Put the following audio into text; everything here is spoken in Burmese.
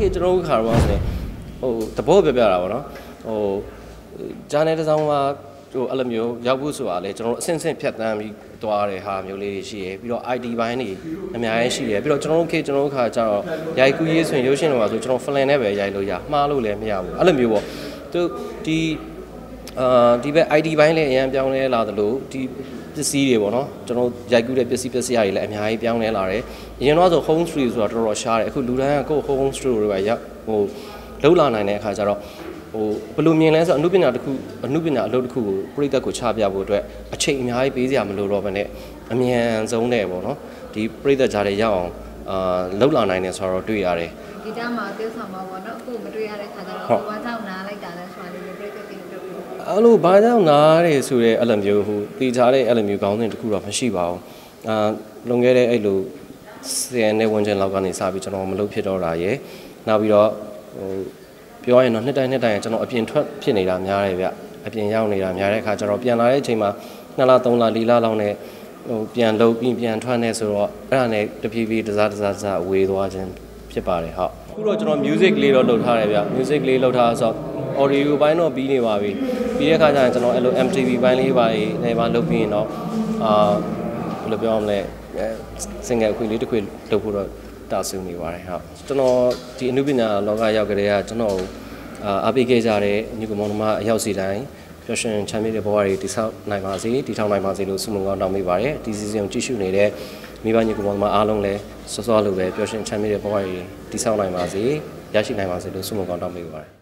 ခေတ်ကျွန်တော်တို့ခါတော့ဆိုရင်ဟိုတဘောပြပြတာပေါ့နော်ဟိုဂျာနယ်တစ်စောင်းမှာဟိုအဲ့လိုမျိုးရောက်ဖို့ဆိုတာလေကျွန်တော်တို့အဆင့်ဆင့်ဖြတ်တန်းပြီးသွားတဲ့ဟာမျိုးလေးတွေရှိရယ်ပြီးတော့ ID ဘိုင်းတွေအများကြီးရှိရယ်ပြီးတော့ကျွန်တော်တို့ခေတ်ကျွန်တော်တို့ခါကျတော့ရိုက်ကူးရေးဆိုရင်ရုပ်ရှင်တွေမှာဆိုကျွန်တော် flan နဲ့ပဲရိုက်လို့ရမှားလို့လည်းမရဘူးအဲ့လိုမျိုးပေါ့သူဒီဘက် ID ဘိုင်းလည်းအရင်ပြောင်းလဲလာသလိုဒီပစ္စည်းတွေပေါ့နော်ကျွန်တော်ရိုက်ကူးတဲ့ပစ္စည်းတွေလည်းအများကြီးပြောင်းလဲလာတယ်အရင်တော့ဆို home studio ဆိုတာတော်တော်ရှားတယ်အခုလူတိုင်းကကိုယ့် home studio တွေပဲရောက်ဟိုလှုပ်လာနိုင်တဲ့အခါကျတော့ဟိုဘယ်လိုမြင်လဲဆိုအမှုပညာအလုပ်တစ်ခုကိုပြည်သက်ကိုချပြဖို့အတွက်အချိန်အများကြီးပေးစရာမလိုတော့ဘဲနဲ့အမြန်ဆုံးနဲ့ပေါ့နော်ဒီပြည်သက်ကြားတွေရောက်အောင်လှုပ်လာနိုင်တယ်ဆိုတော့တွေ့ရတယ်ဒီတမ်းမှာtiêuဆောင်မှာပေါ့နော်အခုမတွေ့ရတဲ့ခါကျတော့ဘာကြောင့်နားလိုက်တာလဲဆိုတာလေးပြည်သက်တင်ပြပြအဲ့လိုဘာကြောင့်နားတယ်ဆိုတဲ့အဲ့လိုမျိုးဟိုတည်ထားတဲ့အဲ့လိုမျိုးကောင်းတဲ့တစ်ခုတော့မရှိပါဘူးလွန်ခဲ့တဲ့အဲ့လို10နှစ်ဝန်းကျင်လောက်ကနေစပြီးကျွန်တော်မလုပ်ဖြစ်တော့တာရယ်နောက်ပြီးတော့ဟိုပြောရရင်တော့နှစ်တိုင်းကျွန်တော်အပြင်ထွက်ဖြစ်နေတာများတယ်ဗျအပြင်ရောက်နေတာများတဲ့အခါကျတော့ပြန်လာတဲ့အချိန်မှာ2လ3လ4လလောက်နဲ့ဟိုပြန်လုပ်ပြီးပြန်ထွက်နေဆိုတော့အဲ့ဒါနဲ့တဖြည်းဖြည်းတစားဝေးသွားခြင်းဖြစ်ပါတယ်ဟုတ်အခုတော့ကျွန်တော် music လေးတော့လုပ်ထားတယ်ဗျ music လေးလုပ်ထားဆိုတော့ audio ဘိုင်းတော့ပြီးနေပါပြီပြီးတဲ့အခါကျရင်ကျွန်တော်အဲ့လို MTV ဘိုင်းလေးပါနေပါလုပ်ပြီးရင်တော့ဘယ်လိုပြောရမလဲsingle အခွင့်လေးတစ်ခွေလုပ်ဖို့တော့တာဆူနေပါတယ်ဟုတ်ကျွန်တော်ဒီအနုပညာလောကရောက်ကြတဲ့ကကျွန်တော်အားပေးခဲ့ကြတဲ့ညီကောင်မောင်နှမအရောက်စီတိုင်းပျော်ရွှင်ချမ်းမြေ့တဲ့ဘဝတွေတည်ဆောက်နိုင်ပါစေတည်ထောင်နိုင်ပါစေလို့ဆုမွန်ကောင်းတောင်းပေးပါတယ်ဒီစီစဉ်ကိုကြည့်ရှုနေတဲ့မိဘညီကောင်မောင်နှမအားလုံးလည်းစောစောလိုပဲပျော်ရွှင်ချမ်းမြေ့တဲ့ဘဝတွေတည်ဆောက်နိုင်ပါစေရရှိနိုင်ပါစေလို့ဆုမွန်ကောင်းတောင်းပေးပါတယ်